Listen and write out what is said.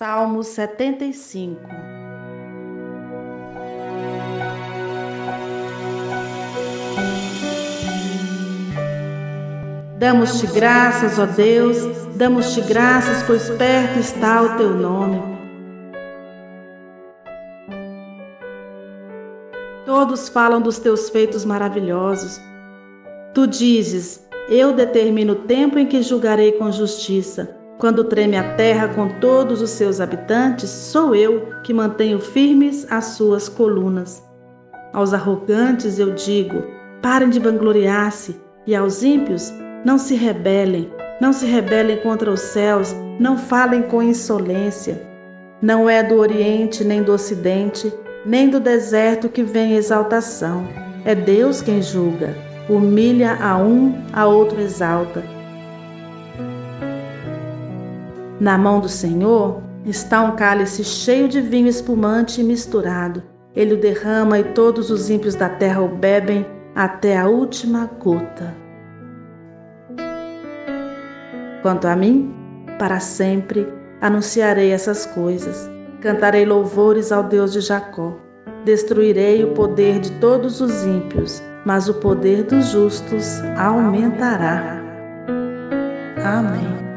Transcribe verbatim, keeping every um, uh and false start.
Salmo setenta e cinco. Damos-te graças, ó Deus, damos-te graças, pois perto está o teu nome. Todos falam dos teus feitos maravilhosos. Tu dizes: eu determino o tempo em que julgarei com justiça. Quando treme a terra com todos os seus habitantes, sou eu que mantenho firmes as suas colunas. Aos arrogantes eu digo: parem de vangloriar-se, e aos ímpios: não se rebelem, não se rebelem contra os céus, não falem com insolência. Não é do Oriente nem do Ocidente, nem do deserto que vem exaltação. É Deus quem julga, humilha a um, a outro exalta. Na mão do Senhor está um cálice cheio de vinho espumante e misturado. Ele o derrama e todos os ímpios da terra o bebem até a última gota. Quanto a mim, para sempre anunciarei essas coisas. Cantarei louvores ao Deus de Jacó. Destruirei o poder de todos os ímpios, mas o poder dos justos aumentará. Amém.